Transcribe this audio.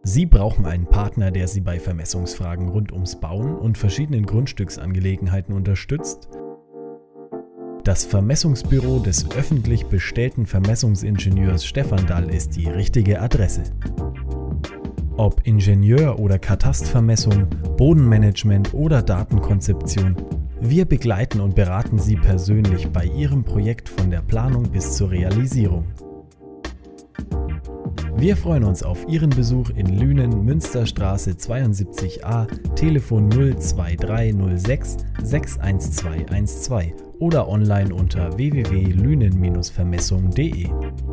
Sie brauchen einen Partner, der Sie bei Vermessungsfragen rund ums Bauen und verschiedenen Grundstücksangelegenheiten unterstützt? Das Vermessungsbüro des öffentlich bestellten Vermessungsingenieurs Stefan Dall ist die richtige Adresse. Ob Ingenieur- oder Katastvermessung, Bodenmanagement oder Datenkonzeption, wir begleiten und beraten Sie persönlich bei Ihrem Projekt von der Planung bis zur Realisierung. Wir freuen uns auf Ihren Besuch in Lünen, Münsterstraße 72a, Telefon 02306 61212 oder online unter www.lünen-vermessung.de.